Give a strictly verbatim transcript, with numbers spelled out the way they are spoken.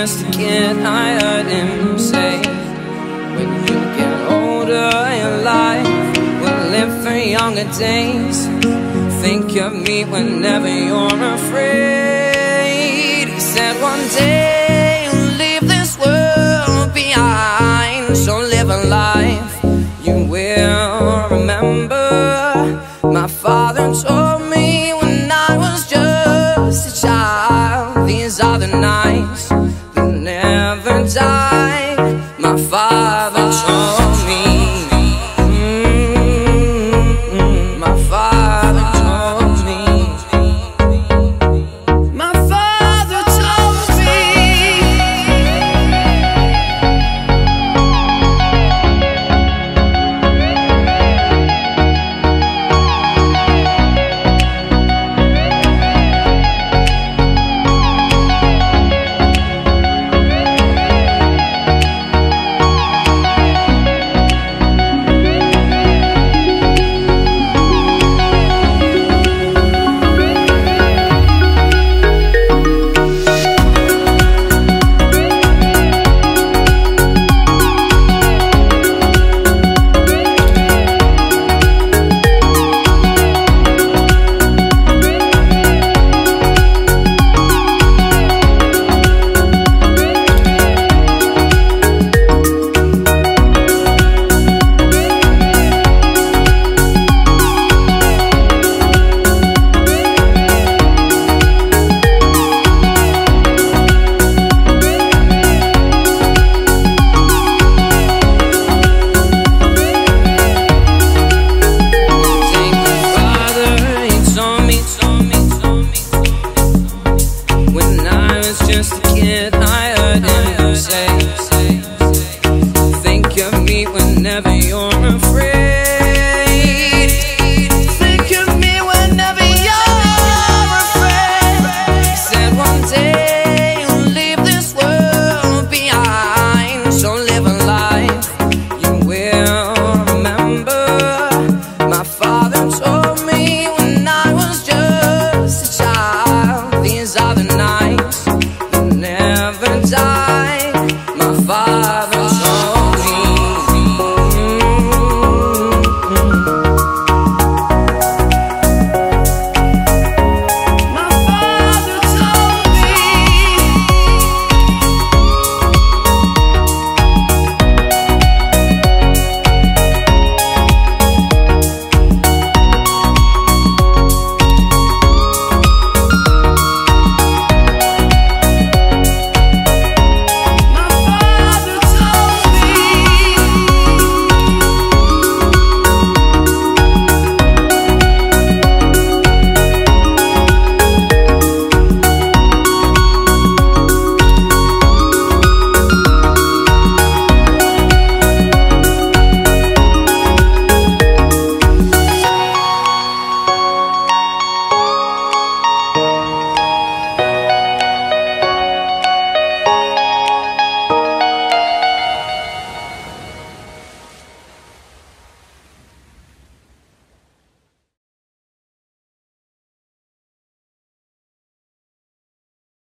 just a kid, I heard him say, when you get older, your life will live for younger days. Think of me whenever you're afraid. He said one day you'll leave this world behind, so live a life you will remember. My father told me when I was just a child, these are the nights that never die. My father told me, mm-hmm. My father told me, my father told me. Just a kid, I heard him say, think of me whenever you're afraid.